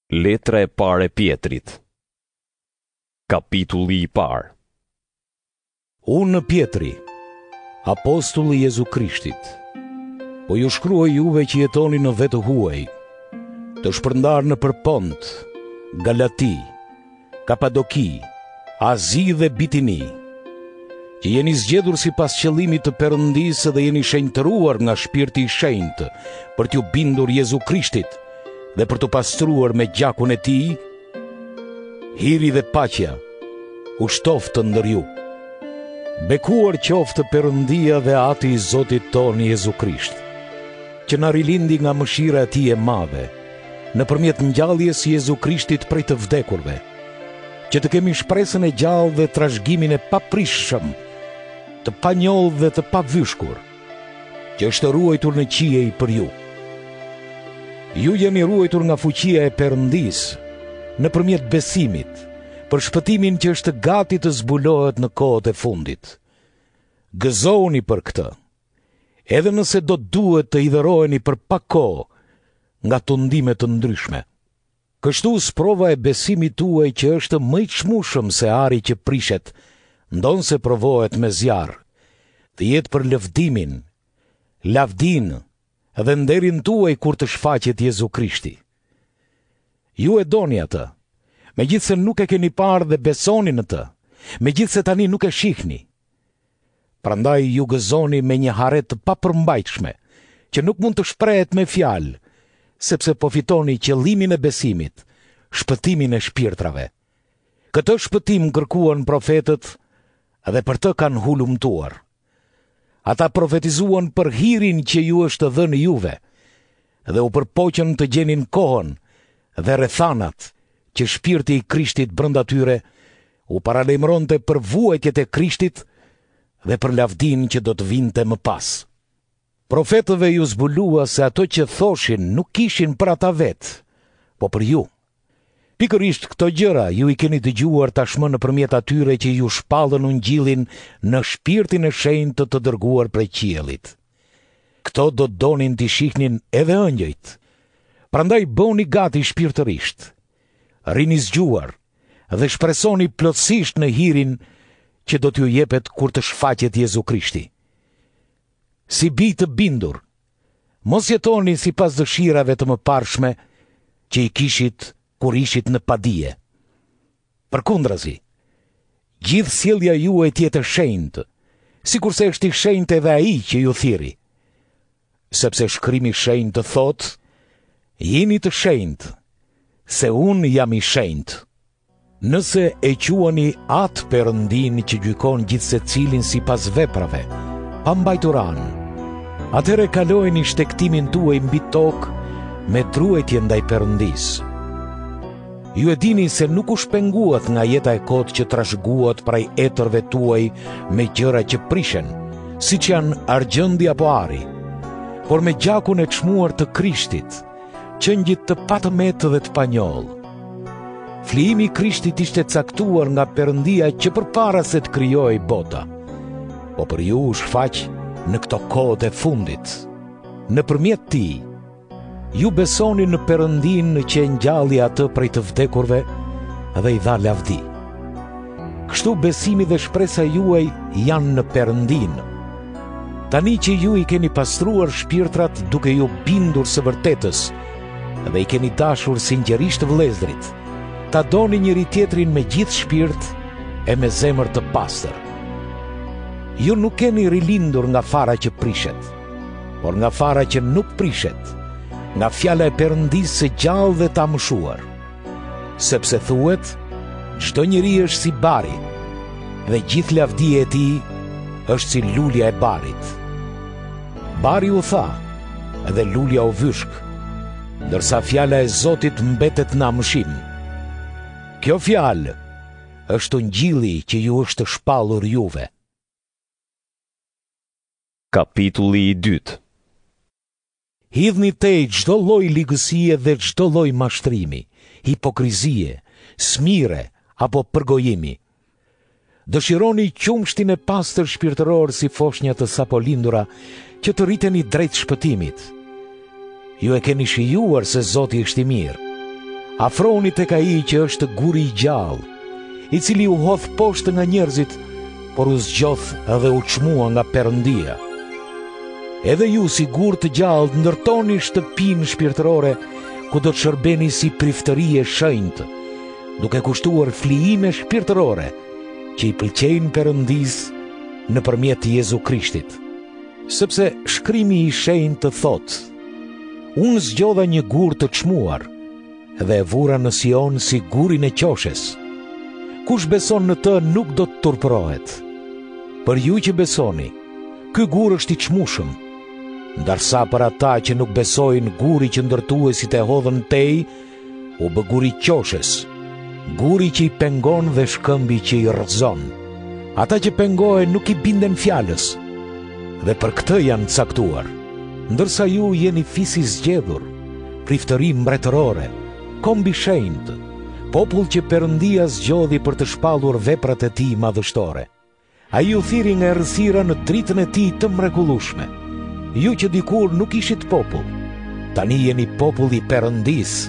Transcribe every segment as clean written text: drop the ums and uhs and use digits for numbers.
Letra e parë e Pjetrit. Kapitulli I parë. Unë Pjetri, apostulli i Jezu Krishtit, po ju shkruaj juve që jetoni në vetë huaj, të shpërndar në Pont, Galati, Kapadoki, Azi dhe Bitini, që jeni zgjedhur sipas qëllimit të Perëndisë dhe jeni shenjtëruar nga Shpirti I Shenjtë për t'ju bindur Jezu Krishtit dhe për të pastruar me gjakun e Tij. Hiri dhe paqja u shtoftë ndër ju. Bekuar qoftë Perëndia dhe Ati I Zotit tonë Jezu Krisht, që na rilindi nga mëshira e Tij e madhe, nëpërmjet ngjalljes së Jezu Krishtit prej të vdekurve, që të kemi shpresën e gjallë dhe trashëgimin e paprishëm, të panjollë dhe të pavyshkur, që është ruajtur në qiej për ju. Ju jeni ruajtur nga fuqia e Perëndisë nëpërmjet besimit, për shpëtimin që është gati të zbulohet në kohët e fundit. Gëzoni për këtë, edhe nëse do duhet të hidhëroheni për pak kohë nga tundime të ndryshme. Kështu sprova e besimit tuaj që është më I çmueshëm se ari që prishet, ndonse provohet me zjarr, të jetë për lëvdimin, lavdinë dhe nderin tuaj kur të shfaqet Jezu Krishti. Ju e doni atë, megjithse nuk e keni parë dhe besoni në të, megjithse tani nuk e shihni. Prandaj ju gëzoni me një harret të papërmbajtshme, që nuk mund të shprehet me fjalë, sepse po fitoni qëllimin e besimit, shpëtimin e shpirtrave. Këtë shpëtim kërkuan profetët dhe për të kanë hulumtuar. Ata profetizuan për hirin që ju është dhënë juve, dhe u përpoqën të gjenin kohën dhe rrethanat që Shpirti I Krishtit brenda tyre u paralajmëronte për vuajtjet e Krishtit dhe për lavdinë që do të vinte më pas. Profetëve ju zbulua se ato që thoshin nuk kishin për ata vetë, po për ju. Pikërisht këto gjëra ju I keni dëgjuar tashmë nëpërmjet atyre që ju shpallën Ungjillin në Shpirtin e Shenjtë të dërguar prej qiellit. Këto do donin t'i shihnin edhe ëngjëjt. Prandaj bëuni gati shpirtërisht, rini zgjuar dhe shpresoni plotësisht në hirin që do t'ju jepet kur të shfaqet Jezu Krishti. Si bij të bindur, mos jetoni sipas dëshirave të mëparshme që I kishit kur ishit në padije. Përkundrazi, gjithë sjellja juaj të jetë e shenjtë, sikurse është I shenjtë edhe ai që ju thirri. Sepse shkrimi I shenjtë thotë: jeni të shenjtë, se unë jam I shenjtë. Nëse e quani atë Perëndin që gjykon gjithë secilin sipas veprave, pa mbajtur anë, atëherë kalojeni shtektimin tuaj mbi tokë me truajtje ndaj Perëndisë. Ju e dini se nuk u shpenguat nga jeta e kotë që trashëguat prej etërve tuaj me gjëra që prishen, siç janë argjëndi apo ari, por me gjakun e çmuar të Krishtit, qëngjit të patëmetë dhe të panjollë. Flijimi I Krishtit ishte caktuar nga Perëndia që përpara se të krijojë bota, po për ju u shfaq në këto kohët e fundit. Nëpërmjet Tij, ju besoni në Perëndin që e ngjalli atë prej të vdekurve dhe I dha lavdi. Kështu besimi dhe shpresa juaj janë në Perëndin. Tani që ju I keni pastruar shpirtrat duke ju bindur së vërtetës dhe I keni dashur sinqerisht vëllezërit, ta doni njëri tjetrin me gjithë shpirt e me zemër të pastër. Ju nuk keni rilindur nga fara që prishet, por nga fara që nuk prishet, nga fjala e Perëndisë së gjallë dhe ta mëshuar. Sepse thuhet, çdo njeri është si bari, dhe gjithë lavdia e tij është si lulja e barit. Bari u tha, dhe lulja u vyshk, ndërsa fjala e Zotit mbetet në amëshim. Kjo fjalë është Ungjilli që ju është shpallur juve. Kapitulli I dytë. Hidhni tej çdo lloj ligësie dhe çdo lloj mashtrimi, hipokrizie, smire apo përgojimi. Dëshironi qumshtin e pastër shpirtëror si foshnja të sapo lindura, që të rriteni drejt shpëtimit. Ju e keni shijuar se Zoti është I mirë. Afroni tek ai që është guri i gjallë, i cili u hodh poshtë nga njerëzit, por u zgjoth edhe u çmua nga Perëndia. Edhe ju si gur të gjallë ndërtoni shtëpinë shpirtërore ku do të shërbeni si priftëri e shenjtë, duke kushtuar flijime shpirtërore që i pëlqejnë Perëndisë nëpërmjet Jezu Krishtit. Sepse shkrimi i shenjtë thotë: Unë zgjodha një gur të çmuar dhe e vura në Sion si gurin e qoshes. Kush beson në të nuk do të turpërohet. Për ju që besoni, ky gur është i çmueshëm, ndërsa për ata që nuk besojnë, guri që ndërtuesit e hodhën tej u bë guri i qoshes, guri që i pengon dhe shkëmbi që i rrëzon. Ata që pengohen nuk i binden fjalës, dhe për këtë janë caktuar. Ndërsa ju jeni fisi zgjedhur, priftëri mbretërore, kombi shenjtë, popull që Perëndia zgjodhi për të shpallur veprat e tij madhështore. Ai ju thiri nga errësira në dritën e tij të mrekullueshme. Ju që dikur nuk ishit popull, tani jeni popull i Perëndisë.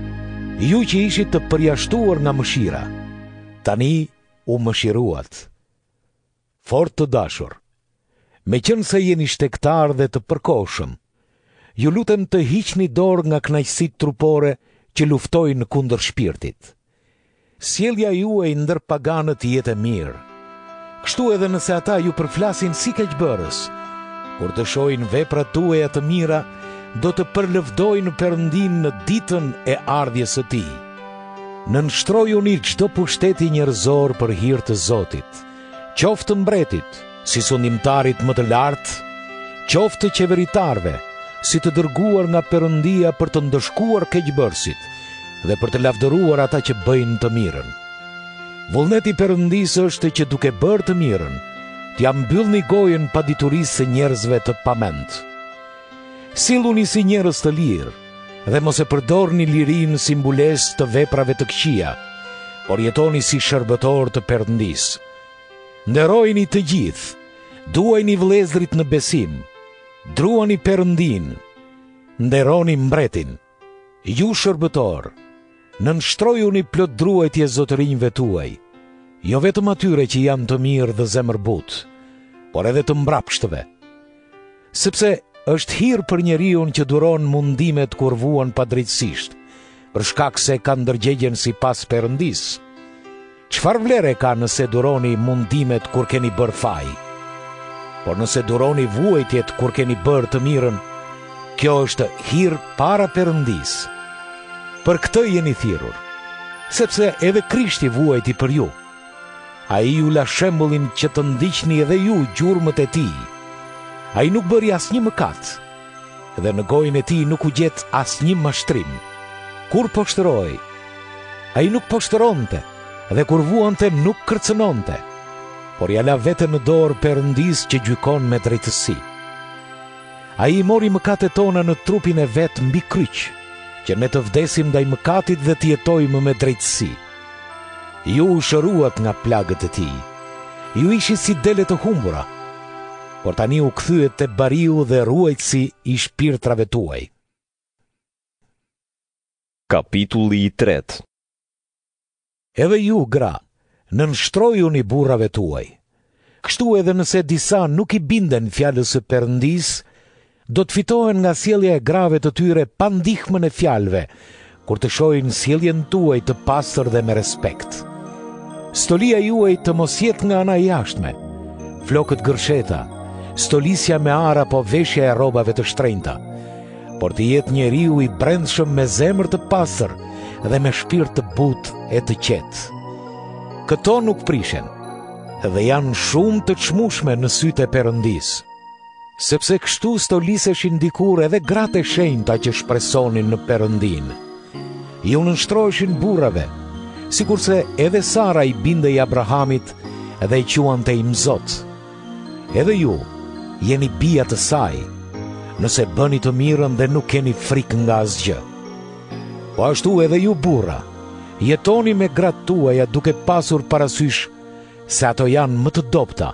Ju që ishit të përjashtuar nga mëshira, tani u mëshiruat. Fort të dashur, meqense jeni shtektar dhe të përkohshëm, ju lutem të hiqni dorë nga kënaqësitë trupore që luftojnë kundër shpirtit. Sjellja juaj ndër paganët jetë e mirë. Kështu edhe nëse ata ju përflasin si keqbërës, kur të shohin veprat tuaja të mira, do të përlëvdojnë Perëndinë në ditën e ardhjes së tij. Nënshtrojuni çdo pushteti njerëzor për hir të Zotit, qoftë mbretit, si sundimtarit më të lartë, qoftë të qeveritarve, si të dërguar nga Perëndia për të ndëshkuar keqbërësit dhe për të lavdëruar ata që bëjnë të mirën. Vullneti i Perëndisë është që duke bërë të mirën, t'ja mbyllni gojën paditurisë së njerëzve të pamend. Silluni si njerëz të lirë dhe mos e përdorni lirinë si mbulesë të veprave të këqija, por jetoni si shërbëtor të Perëndisë. Nderojini të gjithë, duajni vëllezërit në besim, druani Perëndinë, nderoni mbretin. Ju shërbëtor, nënshtrojuni plot druajtje zotërinjve tuaj, jo vetëm atyre që janë të mirë dhe zemërbutë, por edhe të mbrapshtëve. Sepse është hir për njeriun që duron mundimet kur vuan padrejtësisht, për shkak se ka ndërgjegjen sipas Perëndisë. Çfarë vlere ka nëse duroni mundimet kur keni bërë faj? Por nëse duroni vuajtjet kur keni bërë të mirën, kjo është hir para Perëndisë. Për këtë jeni thirrur, sepse edhe Krishti vuajti për ju. Ai ju la shembullin që të ndiqni edhe ju gjurmët e tij. Ai nuk bëri asnjë mëkat, dhe në gojën e tij nuk u gjet asnjë mashtrim. Kur poshtëroi, ai nuk poshtëronte, dhe kur vuante nuk kërcënonte, por ja la veten në dorë Perëndisë që gjykon me drejtësi. Ai i mori mëkatet tona në trupin e vet mbi kryq, që ne të vdesim ndaj mëkatit dhe të jetojmë me drejtësi. Ju u shëruat nga plagët e tij. Ju ishi si dele të humbura, por tani u kthyet te bariu dhe ruajtësi i shpirtrave tuaj. Kapitulli i 3. Edhe ju, gra, nënshtrojuni burrave tuaj. Kështu edhe nëse disa nuk i binden fjalës së Perëndisë, do të fitohen nga sjellja e grave të tyre pa ndihmën e fjalëve, kur të shohin sjelljen tuaj të pastër dhe me respekt. Stolia juaj të mos jetë nga ana e jashtme, flokët gërsheta, stolisja me ara apo veshja e rrobave të shtrenjta, por të jetë njeriu i brendshëm me zemër të pastër dhe me shpirt të butë e të qetë. Këto nuk prishen, dhe janë shumë të çmueshme në sytë e Perëndisë. Sepse kështu stoliseshin dikur edhe gratë e shenjta që shpresonin në Perëndinë. Ju nënshtroheshin burrave, sikurse edhe Sara i bindej Abrahamit dhe i quante i mzot. Edhe ju jeni bija të saj, nëse bëni të mirën dhe nuk keni frikë nga asgjë. Po ashtu edhe ju burra, jetoni me gratë tuaja duke pasur parasysh se ato janë më të dobta.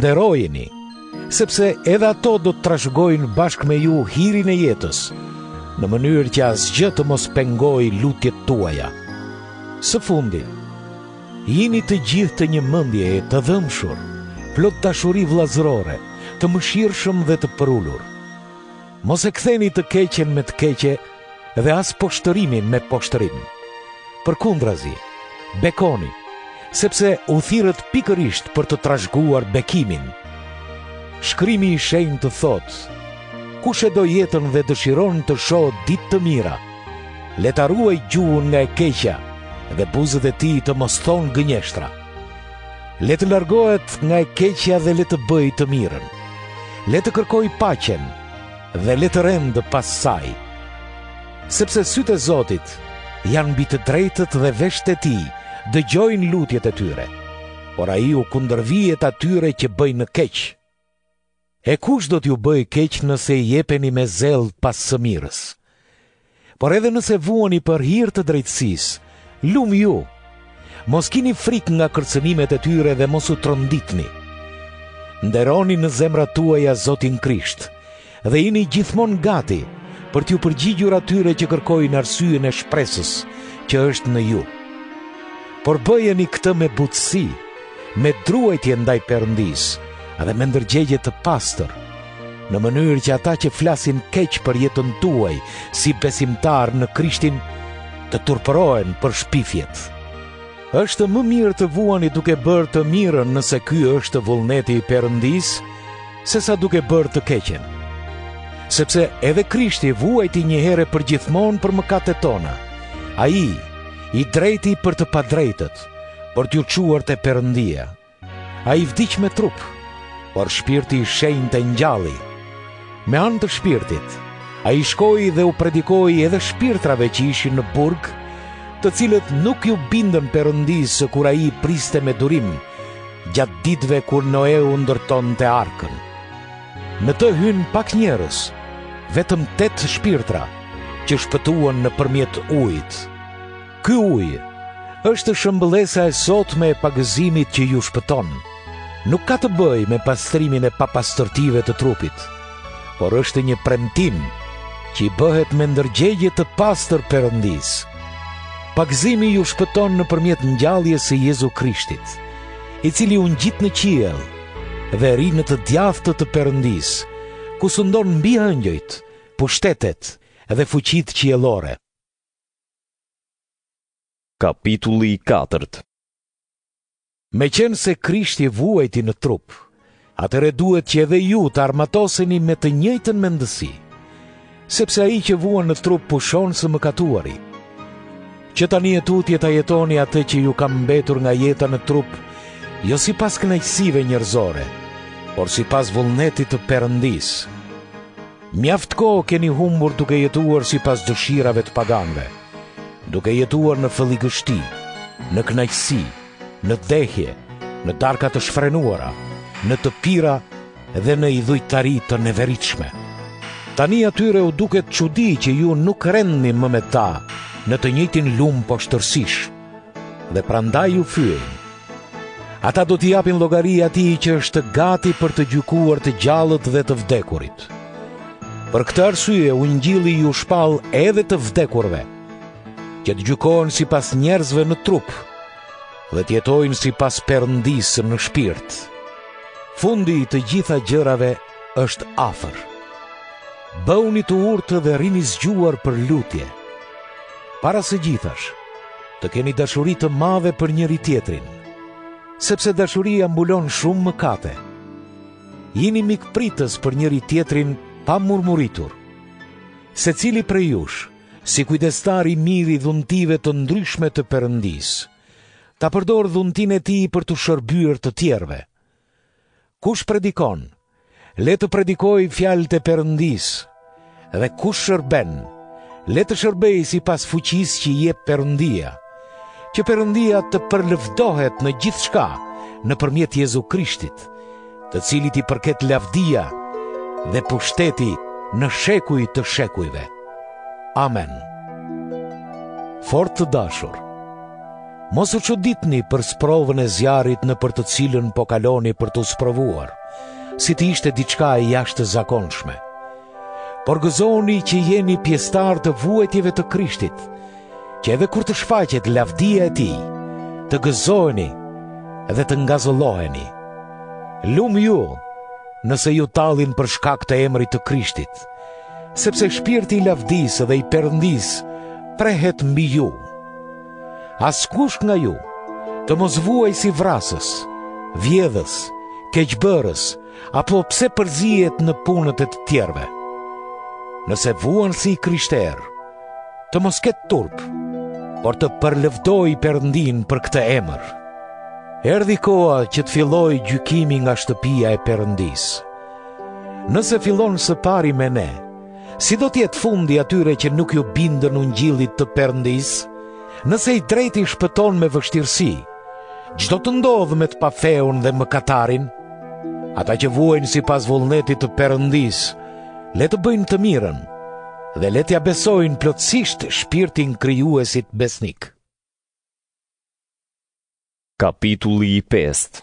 Nderojeni, sepse edhe ato do të trashëgojnë bashkë me ju hirin e jetës, në mënyrë që asgjë të mos pengoj lutjet tuaja. Së fundi, jini të gjithë të një mendje të dhëmshur, plot dashuri vllazërore, të mëshirshëm dhe të përullur. Mos e ktheni të keqen me të keqe dhe as poshtërimin me poshtërim. Përkundrazi, bekoni, sepse u thirrët pikërisht për të trashëguar bekimin. Shkrimi i shenjtë të thotë: kush e do jetën dhe dëshiron të shohë ditë të mira, le ta ruaj gjuhën nga e keqja dhe buzët e tij të mos thonë gënjeshtra. Le të largohet nga e keqja dhe le të bëjë të mirën. Le të kërkoj paqen dhe le të rendë pas saj. Sepse sytë e Zotit janë mbi të drejtët dhe veshët e tij dëgjojnë lutjet e tyre, por ai u kundërvihet atyre që bëjnë keq. E kush do t'ju bëj keq nëse i jepeni me zell pas së mirës? Por edhe nëse vuani për hir të drejtësisë, lum ju. Mos kini frikë nga kërcënimet e tyre dhe mos u tronditni. Nderoni në zemrat tuaja Zotin Krisht dhe jini gjithmonë gati për t'ju përgjigjur atyre që kërkojnë arsyeën e shpresës që është në ju. Por bëjeni këtë me butësi, me druajtje ndaj Perëndisë dhe me ndërgjegje të pastër, në mënyrë që ata që flasin keq për jetën tuaj si besimtar në Krishtin të turpërohen për shpifjet. Është më mirë të vuani duke bërë të mirën nëse ky është vullneti i Perëndisë, sesa duke bërë të keqen. Sepse edhe Krishti vuajti një herë përgjithmonë për mëkatet tona. Ai, i drejti për të padrejtët, për t'ju çuar te Perëndia. Ai vdiq me trup, por shpirti i shenjtë ngjalli. Me anë të shpirtit, ai shkoi dhe u predikoi edhe shpirtrave që ishin në burg, të cilët nuk ju bindën Perëndisë kur ai priste me durim, gjatë ditëve kur Noe u ndërtonte arkën. Në të hyn pak njerëz, vetëm 8 shpirtra, që shpëtuan nëpërmjet ujit. Ky ujë është shëmbëllesa e sotme e pagëzimit që ju shpëton. Nuk ka të bëjë me pastrimin e papastërtive të trupit, por është një premtim që i bëhet me ndërgjegje të pastër Perëndisë. Pagëzimi ju shpëton nëpërmjet ngjalljes së Jezu Krishtit, i cili u ngjit në qiell dhe ri në të djathtë të Perëndisë, ku sundon mbi ëngjëjt, pushtetet dhe fuqitë qiellore. Kapitulli 4. Me qenë se Krishti vuajti në trup, atëre duhet që edhe ju të armatoseni me të njëjtën mendësi, sepse ai që vuan në trup pushon së mëkatuari. Që tani e tutje ta jetoni atë që ju ka mbetur nga jeta në trup, jo sipas kënaqësive njerëzore, por sipas vullnetit të Perëndisë. Mjaft kohë keni humbur duke jetuar sipas dëshirave të paganëve, duke jetuar në fëlligështi, në kënaqësi, në dehje, në darka të shfrenuara, në të pira dhe në idhujtari të neveritshme. Tani atyre u duket çudi që ju nuk rendni më me ta në të njëjtin lumë poshtërsish, dhe prandaj ju fyejnë. Ata do t'i japin llogari atij që është gati për të gjykuar të gjallët dhe të vdekurit. Për këtë arsye u ngjilli ju shpall edhe të vdekurve, që të gjykohen sipas njerëzve në trup, dhe të jetojnë sipas Perëndisë në shpirt. Fundi i të gjitha gjërave është afër. Bëuni të urtë dhe rini zgjuar për lutje. Para së gjithash, të keni dashuri të madhe për njëri tjetrin, sepse dashuria mbulon shumë mëkate. Jini mikpritës për njëri tjetrin pa murmuritur. Secili prej jush, si kujdestar i mirë i dhuntive të ndryshme të Perëndisë, ta përdor dhuntin e tij për të shërbyer të tjerëve. Kush predikon, le të predikojë fjalët e Perëndisë, dhe kush shërben, le të shërbej sipas fuqisë që i jep Perëndia, që Perëndia të përlëvdohet në gjithçka nëpërmjet Jezu Krishtit, të cilit i përket lavdia dhe pushteti në shekuj të shekujve. Amen. Fort të dashur, mos u çuditni për sprovën e zjarrit në për të cilën po kaloni për të sprovuar, si të ishte diçka e jashtëzakonshme. por gëzoni që jeni pjesëtar të vuajtjeve të Krishtit, që edhe kur të shfaqet lavdia e tij, të gëzojeni dhe të ngazëlloheni. Lum ju, nëse ju tallin për shkak të emrit të Krishtit, sepse shpirti i lavdisë dhe i Perëndisë prehet mbi ju. Askush nga ju të mos vuaj si vrasës, vjedhës, keqbërës, apo pse përzihet në punët e të tjerëve. Nëse vuan si krishter, të mos ketë turp, por të përlëvdoj Perëndin për këtë emër. Erdhi koha që të filloj gjykimi nga shtëpia e Perëndisë. Nëse fillon së pari me ne, si do t'jetë fundi atyre që nuk ju bindën ungjillit të Perëndisë? Nëse i drejti shpëton me vështirësi, çdo të ndodhë me të pafeun dhe mëkatarin? Ata që vuajnë sipas vullnetit të Perëndisë, le të bëjnë të mirën dhe le t'ja besojnë plotësisht shpirtin krijuesit besnik. Kapitulli i 5.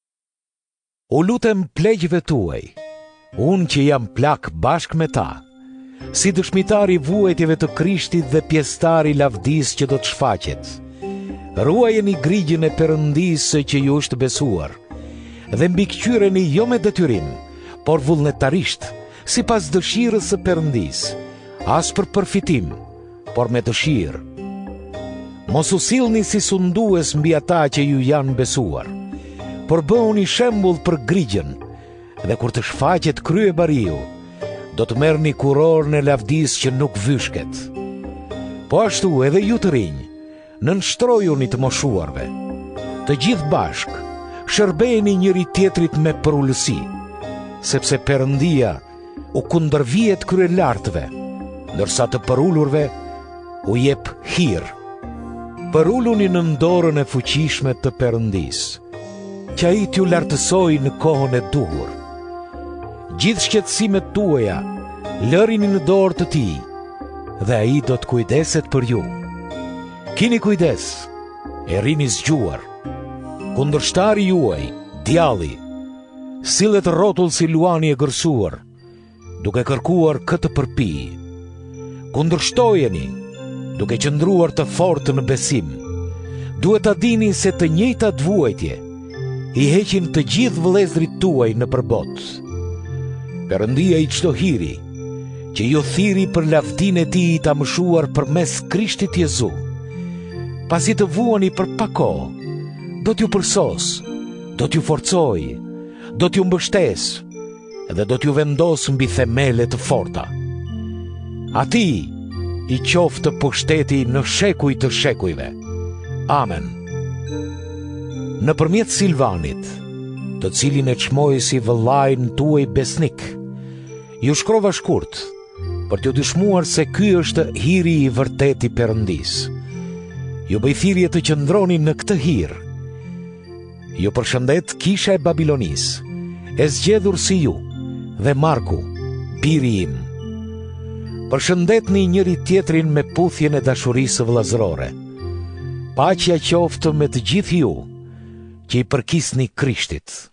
U lutem pleqjve tuaj, unë që jam plak bashkë me ta, si dëshmitar i vuajtjeve të Krishtit dhe pjesëtar i lavdisë që do të shfaqet. Ruajeni grigjën e Perëndisë që ju është besuar, dhe mbikëqyreni jo me detyrim, por vullnetarisht, sipas dëshirës së Perëndisë, as për përfitim, por me dëshirë. Mos u sillni si sundues mbi ata që ju janë besuar, por bëhuni shembull për grigjën, dhe kur të shfaqet kryebariu, do të merrni kurorën e lavdisë që nuk vyshket. Po ashtu edhe ju të rinj, nënshtrojuni të moshuarve. Të gjithë bashk, shërbejeni njëri tjetrit me përullësi, sepse Perëndia u kundërvihet kryelartëve, ndërsa të përullurve u jep hir. Përulluni në dorën e fuqishme të Perëndisë, që ai t'ju lartësoj në kohën e duhur. Gjithë shqetësimet tuaja lërini në dorë të tij, dhe ai do të kujdeset për ju. Kini kujdes, e rini zgjuar. Kundërshtari juaj, djalli, sillet rrotull si luani e gërsuar, duke kërkuar këtë përpi. Kundërshtojeni, duke qëndruar të fortë në besim. Duhet ta dini se të njëjtat vuajtje i heqin të gjithë vëllezërit tuaj në përbot. Perëndia i çdo hiri, që ju thiri për lavdinë e tij i tamëshuar përmes Krishtit Jezu, pasi të vuani për pak kohë, do t'ju përsos, do t'ju forcoj, do t'ju mbështes dhe do t'ju vendos mbi themele të forta. Atij i qoftë pushteti në shekuj të shekujve. Amen. Nëpërmjet Silvanit, të cilin e çmoj si vëllain tuaj besnik, ju shkrova shkurt për t'ju dëshmuar se ky është hiri i vërtet i Perëndisë. Ju bëj thirrje të qëndroni në këtë hir. Ju përshëndet Kisha e Babilonisë, e zgjedhur si ju, dhe Marku, biri im. Përshëndetni njëri tjetrin me puthjen e dashurisë vëllazërore. Paqja qoftë me të gjithë ju që i përkisni Krishtit.